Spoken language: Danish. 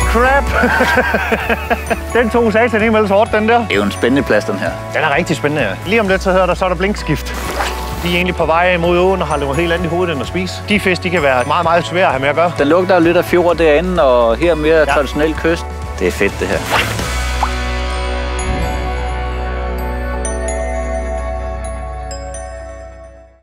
crap! Den tog satan helt sort, den der. Det er jo en spændende plads, den her. Den er rigtig spændende, ja. Lige om lidt, så er der blinkskift. De er egentlig på vej mod åen og har noget helt andet i hovedet end at spise. De fisk, de kan være meget, meget svære at have med at gøre. Den lugter jo lidt af fjord derinde, og her mere traditionel kyst. Det er fedt, det her.